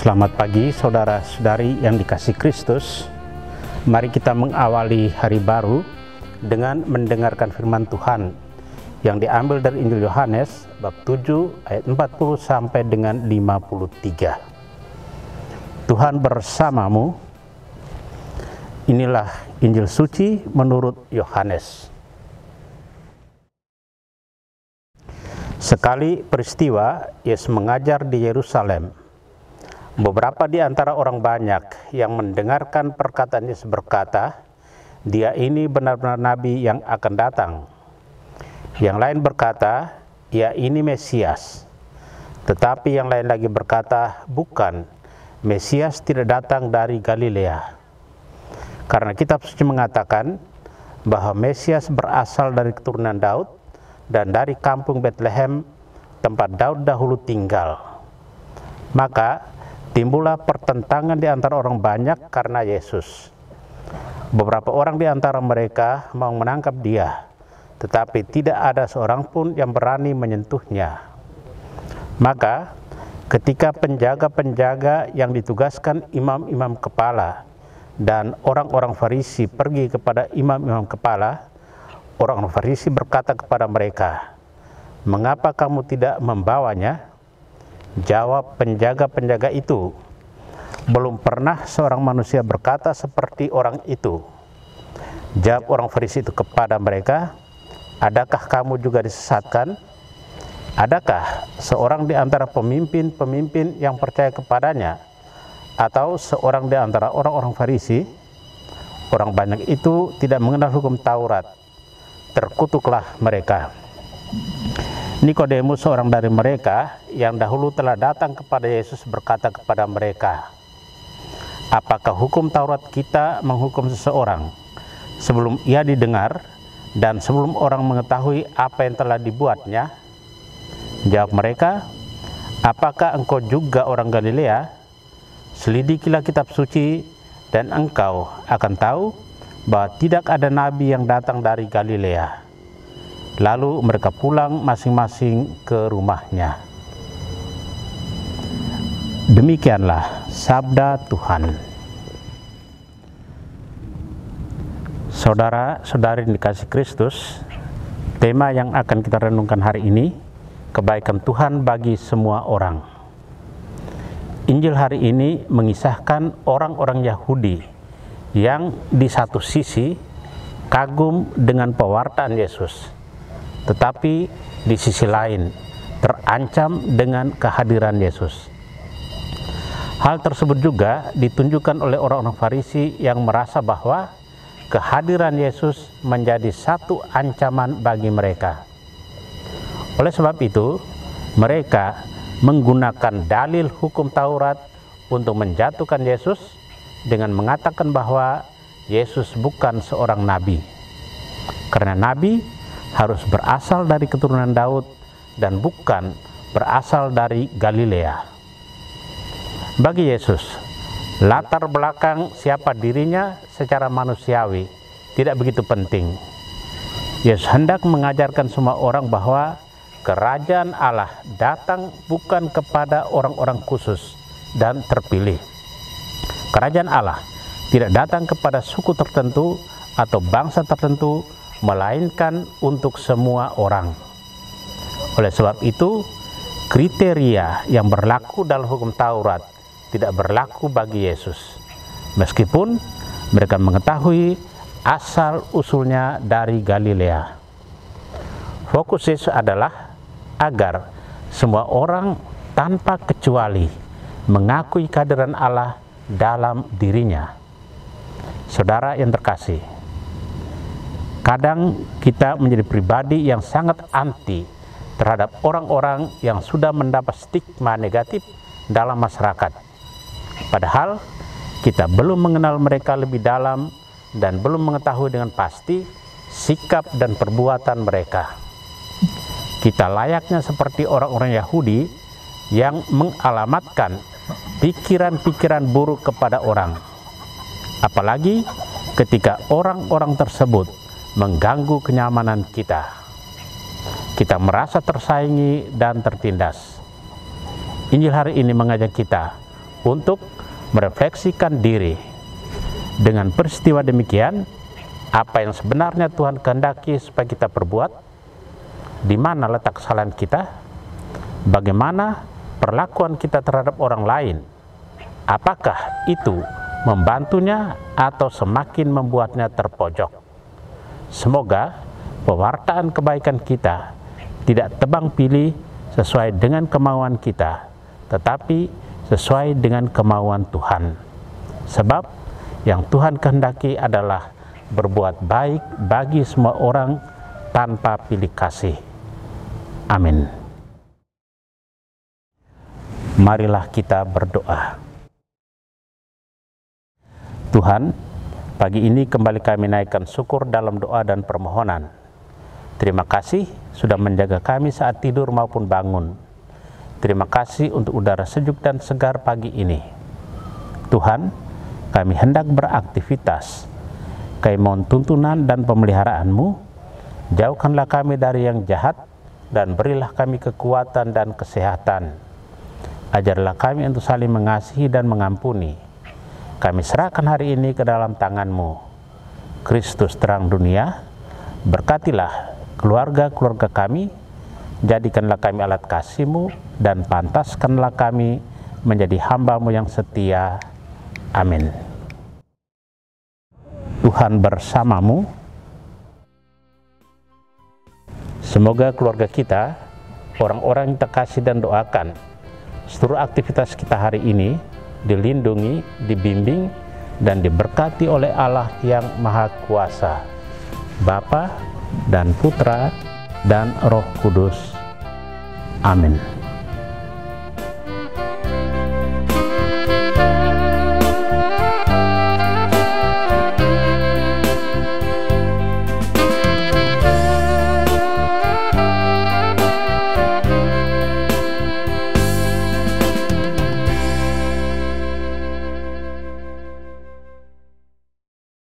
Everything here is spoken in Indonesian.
Selamat pagi saudara-saudari yang dikasihi Kristus. Mari kita mengawali hari baru dengan mendengarkan firman Tuhan yang diambil dari Injil Yohanes bab 7 ayat 40 sampai dengan 53. Tuhan bersamamu. Inilah Injil suci menurut Yohanes. Sekali peristiwa Yesus mengajar di Yerusalem. Beberapa di antara orang banyak yang mendengarkan perkataan Yesus berkata, "Dia ini benar-benar nabi yang akan datang." Yang lain berkata, "Ia ini Mesias." Tetapi yang lain lagi berkata, "Bukan, Mesias tidak datang dari Galilea." Karena kitab suci mengatakan bahwa Mesias berasal dari keturunan Daud dan dari kampung Betlehem, tempat Daud dahulu tinggal. Maka timbullah pertentangan di antara orang banyak karena Yesus. Beberapa orang di antara mereka mau menangkap dia, tetapi tidak ada seorang pun yang berani menyentuhnya. Maka ketika penjaga-penjaga yang ditugaskan imam-imam kepala dan orang-orang Farisi pergi kepada imam-imam kepala, orang-orang Farisi berkata kepada mereka, "Mengapa kamu tidak membawanya?" Jawab penjaga-penjaga itu, "Belum pernah seorang manusia berkata seperti orang itu." Jawab orang Farisi itu kepada mereka, "Adakah kamu juga disesatkan? Adakah seorang di antara pemimpin-pemimpin yang percaya kepadanya, atau seorang di antara orang-orang Farisi?" Orang banyak itu tidak mengenal hukum Taurat. Terkutuklah mereka. Nikodemus, seorang dari mereka yang dahulu telah datang kepada Yesus, berkata kepada mereka, "Apakah hukum Taurat kita menghukum seseorang sebelum ia didengar dan sebelum orang mengetahui apa yang telah dibuatnya?" Jawab mereka, "Apakah engkau juga orang Galilea? Selidikilah kitab suci dan engkau akan tahu bahwa tidak ada nabi yang datang dari Galilea." Lalu mereka pulang masing-masing ke rumahnya. Demikianlah sabda Tuhan. Saudara-saudari yang dikasihi Kristus, tema yang akan kita renungkan hari ini, kebaikan Tuhan bagi semua orang. Injil hari ini mengisahkan orang-orang Yahudi yang di satu sisi kagum dengan pewartaan Yesus, tetapi di sisi lain terancam dengan kehadiran Yesus. Hal tersebut juga ditunjukkan oleh orang-orang Farisi yang merasa bahwa kehadiran Yesus menjadi satu ancaman bagi mereka. Oleh sebab itu, mereka menggunakan dalil hukum Taurat untuk menjatuhkan Yesus dengan mengatakan bahwa Yesus bukan seorang nabi. Karena nabi harus berasal dari keturunan Daud dan bukan berasal dari Galilea. Bagi Yesus, latar belakang siapa dirinya secara manusiawi tidak begitu penting. Yesus hendak mengajarkan semua orang bahwa kerajaan Allah datang bukan kepada orang-orang khusus dan terpilih. Kerajaan Allah tidak datang kepada suku tertentu atau bangsa tertentu, melainkan untuk semua orang. Oleh sebab itu, kriteria yang berlaku dalam hukum Taurat tidak berlaku bagi Yesus, meskipun mereka mengetahui asal-usulnya dari Galilea. Fokus Yesus adalah agar semua orang tanpa kecuali mengakui kehadiran Allah dalam dirinya. Saudara yang terkasih, kadang kita menjadi pribadi yang sangat anti terhadap orang-orang yang sudah mendapat stigma negatif dalam masyarakat. Padahal kita belum mengenal mereka lebih dalam dan belum mengetahui dengan pasti sikap dan perbuatan mereka. Kita layaknya seperti orang-orang Yahudi yang mengalamatkan pikiran-pikiran buruk kepada orang. Apalagi ketika orang-orang tersebut mengganggu kenyamanan kita. Kita merasa tersaingi dan tertindas. Injil hari ini mengajak kita untuk merefleksikan diri. Dengan peristiwa demikian, apa yang sebenarnya Tuhan kehendaki supaya kita perbuat, di mana letak kesalahan kita, bagaimana perlakuan kita terhadap orang lain, apakah itu membantunya atau semakin membuatnya terpojok. Semoga pewartaan kebaikan kita tidak tebang pilih sesuai dengan kemauan kita, tetapi sesuai dengan kemauan Tuhan. Sebab yang Tuhan kehendaki adalah berbuat baik bagi semua orang tanpa pilih kasih. Amin. Marilah kita berdoa. Tuhan, pagi ini kembali kami naikkan syukur dalam doa dan permohonan. Terima kasih sudah menjaga kami saat tidur maupun bangun. Terima kasih untuk udara sejuk dan segar pagi ini. Tuhan, kami hendak beraktivitas. Kami mohon tuntunan dan pemeliharaanmu, jauhkanlah kami dari yang jahat, dan berilah kami kekuatan dan kesehatan. Ajarlah kami untuk saling mengasihi dan mengampuni. Kami serahkan hari ini ke dalam tangan-Mu. Kristus terang dunia, berkatilah keluarga-keluarga kami, jadikanlah kami alat kasih-Mu, dan pantaskanlah kami menjadi hamba-Mu yang setia. Amin. Tuhan bersamamu. Semoga keluarga kita, orang-orang yang terkasih dan doakan, seluruh aktivitas kita hari ini dilindungi, dibimbing, dan diberkati oleh Allah yang Maha Kuasa, Bapa dan Putra dan Roh Kudus. Amin.